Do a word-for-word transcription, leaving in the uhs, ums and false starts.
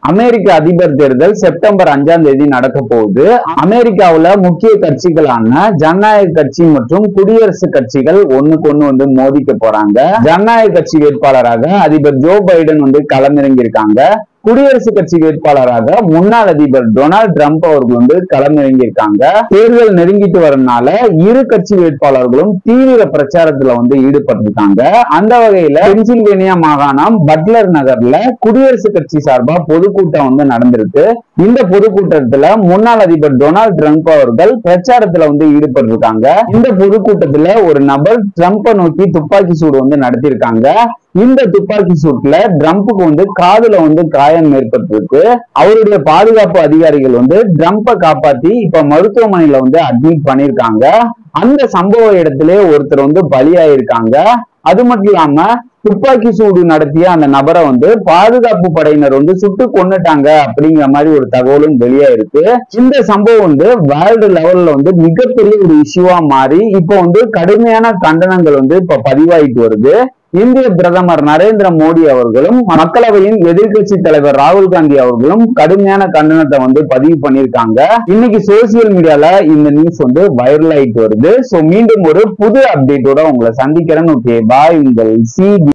அமெரிக்க அதிபர் தேர்தல் செப்டம்பர் அஞ்சாம் தேதி நடக்க போகுது. அமெரிக்காவுல முக்கிய கட்சிகளான ஜனநாயக கட்சி மற்றும் குடியரசு கட்சிகள் ஒண்ணுக்கு ஒண்ணு வந்து மோதிக்க போறாங்க. ஜனநாயக கட்சி வேட்பாளராக அதிபர் ஜோ பைடன் வந்து களமிறங்கி இருக்காங்க. குடியரசு கட்சி வேட்பாளராக முன்னாள் அதிபர் டொனால்டு டிரம்ப் அவர்கள் வந்து களமிறங்கி இருக்காங்க. தேர்தல் நெருங்கிட்டு வரனால இரு கட்சி வேட்பாளர்களும் தீவிர பிரச்சாரத்துல வந்து ஈடுபட்டிருக்காங்க. அந்த வகையில பென்சில்வேனியா மாகாணம் பட்லர் நகர்ல குடியரசு கட்சி சார்பா பொதுக்கூட்டம் வந்து நடந்திருக்கு. இந்த பொதுக்கூட்டத்துல முன்னாள் அதிபர் டொனால்டு டிரம்ப் அவர்கள் பிரச்சாரத்துல வந்து ஈடுபட்டிருக்காங்க. இந்த பொதுக்கூட்டத்துல ஒரு நபர் டிரம்பை நோக்கி துப்பாக்கி சூடு வந்து நடத்தியிருக்காங்க. இந்த துப்பாக்கி சூட்ல டிரம்புக்கு வந்து காதுல வந்து காயம் ஏற்பட்டிருக்கு. அவருடைய பாதுகாப்பு அதிகாரிகள் வந்து டிரம்பை காப்பாத்தி இப்ப மருத்துவமனையில வந்து அட்மிட் பண்ணிருக்காங்க. அந்த சம்பவ இடத்திலே ஒருத்தர் வந்து பலியாயிருக்காங்க. அது மட்டும் இல்லாம துப்பாக்கி சூடு நடத்திய அந்த நபரை வந்து பாதுகாப்பு படையினர் வந்து சுட்டு கொன்னுட்டாங்க அப்படிங்கிற மாதிரி ஒரு தகவலும் வெளியா இருக்கு. இந்த சம்பவம் வந்து வேர்ல்டு லெவல்ல வந்து மிகப்பெரிய ஒரு இஷ்யூவா மாறி இப்ப வந்து கடுமையான கண்டனங்கள் வந்து இப்ப பதிவாயிட்டு வருது. இந்திய பிரதமர் நரேந்திர மோடி அவர்களும் மக்களவையின் எதிர்கட்சி தலைவர் ராகுல் காந்தி அவர்களும் கடுமையான கண்டனத்தை வந்து பதிவு பண்ணியிருக்காங்க. இன்னைக்கு சோசியல் மீடியால இந்த நியூஸ் வந்து வைரல் ஆயிட்டு வருது. சோ மீண்டும் ஒரு புது அப்டேட்டோட உங்களை சந்திக்கிறேன். Okay, bye. உங்கள் சி